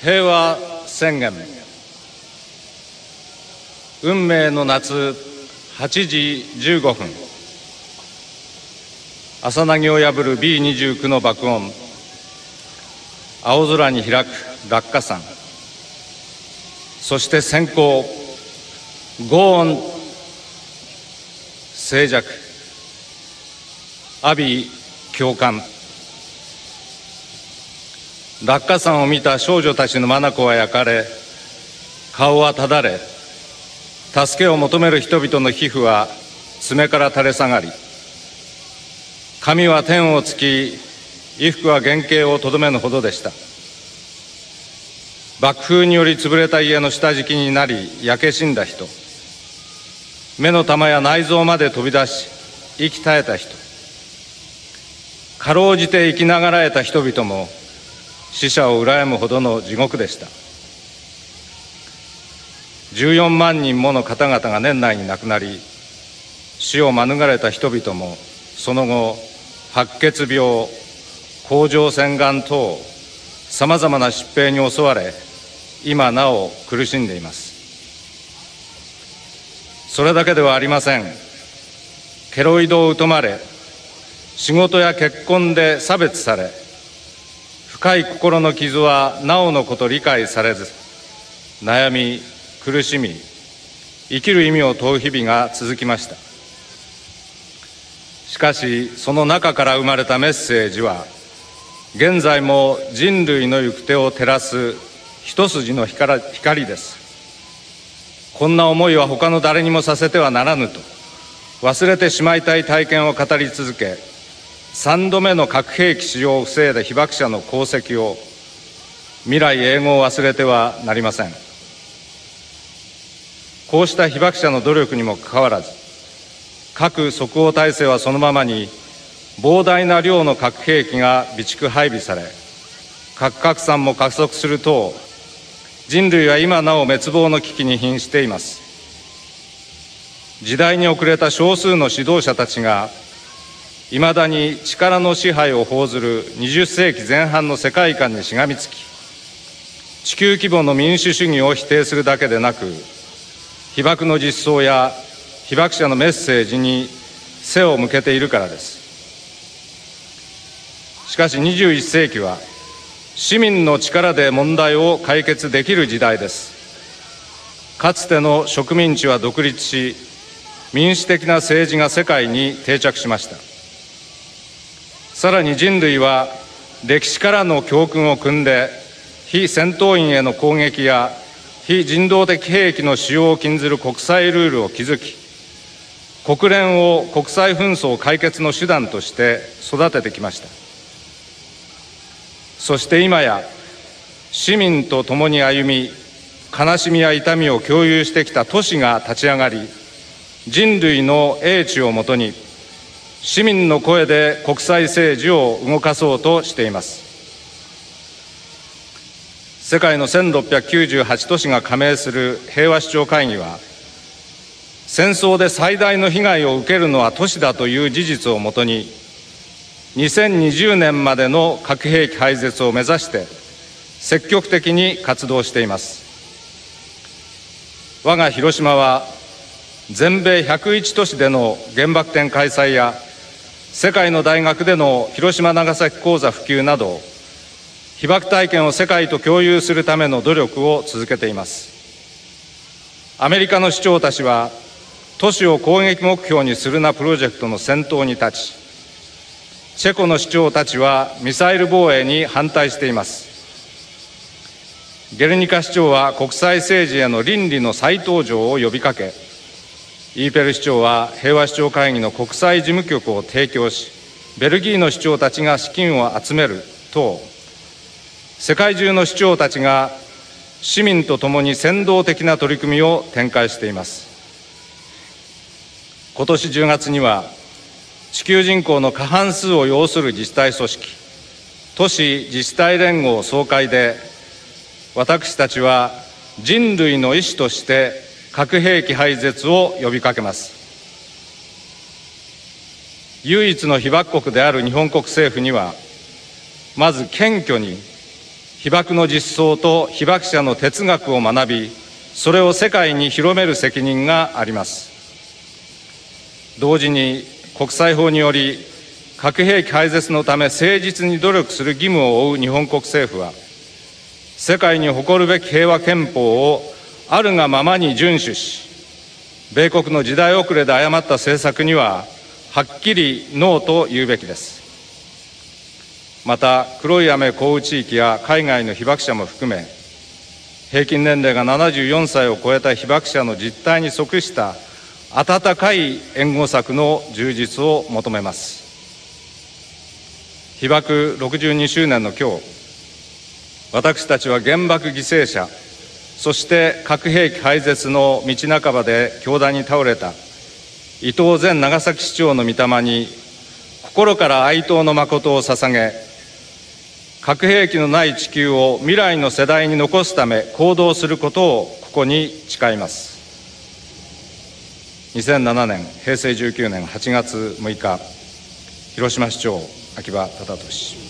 平和宣言。運命の夏8時15分、朝凪を破る B29 の爆音、青空に開く落下傘、そして閃光、轟音、静寂、阿鼻叫喚。落下傘を見た少女たちの眼は焼かれ、顔はただれ、助けを求める人々の皮膚は爪から垂れ下がり、髪は天を突き、衣服は原形をとどめぬほどでした。爆風により潰れた家の下敷きになり焼け死んだ人、目の玉や内臓まで飛び出し息絶えた人、かろうじて生きながらえた人々も死者を羨むほどの地獄でした。14万人もの方々が年内に亡くなり、死を免れた人々もその後白血病、甲状腺がん等さまざまな疾病に襲われ、今なお苦しんでいます。それだけではありません。ケロイドを疎まれ、仕事や結婚で差別され、深い心の傷はなおのこと理解されず、悩み苦しみ、生きる意味を問う日々が続きました。しかしその中から生まれたメッセージは、現在も人類の行く手を照らす一筋の光です。こんな思いは他の誰にもさせてはならぬと、忘れてしまいたい体験を語り続け、3度目の核兵器使用を防いだ被爆者の功績を、未来永劫忘れてはなりません。こうした被爆者の努力にもかかわらず、核即応体制はそのままに、膨大な量の核兵器が備蓄配備され、核拡散も加速する等、人類は今なお滅亡の危機に瀕しています。時代に遅れた少数の指導者たちが、いまだに力の支配を報ずる20世紀前半の世界観にしがみつき、地球規模の民主主義を否定するだけでなく、被爆の実相や被爆者のメッセージに背を向けているからです。しかし21世紀は、市民の力で問題を解決できる時代です。かつての植民地は独立し、民主的な政治が世界に定着しました。さらに人類は歴史からの教訓を汲んで、非戦闘員への攻撃や非人道的兵器の使用を禁ずる国際ルールを築き、国連を国際紛争解決の手段として育ててきました。そして今や、市民と共に歩み、悲しみや痛みを共有してきた都市が立ち上がり、人類の英知をもとに、市民の声で国際政治を動かそうとしています。世界の1698都市が加盟する平和首長会議は、戦争で最大の被害を受けるのは都市だという事実をもとに、2020年までの核兵器廃絶を目指して積極的に活動しています。我が広島は、全米101都市での原爆展開催や、世界の大学での広島長崎講座普及など、被爆体験を世界と共有するための努力を続けています。アメリカの市長たちは、都市を攻撃目標にするなプロジェクトの先頭に立ち、チェコの市長たちはミサイル防衛に反対しています。ゲルニカ市長は国際政治への倫理の再登場を呼びかけ、イーペル市長は平和首長会議の国際事務局を提供し、ベルギーの市長たちが資金を集める等、世界中の市長たちが市民と共に先導的な取り組みを展開しています。今年10月には、地球人口の過半数を要する自治体組織、都市自治体連合総会で、私たちは人類の意思として核兵器廃絶を呼びかけます。唯一の被爆国である日本国政府には、まず謙虚に被爆の実相と被爆者の哲学を学び、それを世界に広める責任があります。同時に国際法により核兵器廃絶のため誠実に努力する義務を負う日本国政府は、世界に誇るべき平和憲法をあるがままに遵守し、米国の時代遅れで誤った政策にははっきりノーと言うべきです。また、黒い雨降雨地域や海外の被爆者も含め、平均年齢が74歳を超えた被爆者の実態に即した温かい援護策の充実を求めます。被爆62周年の今日、私たちは原爆犠牲者、そして核兵器廃絶の道半ばで凶弾に倒れた伊藤前長崎市長の御霊に心から哀悼の誠を捧げ、核兵器のない地球を未来の世代に残すため行動することをここに誓います。2007年平成19年8月6日、広島市長秋葉忠俊。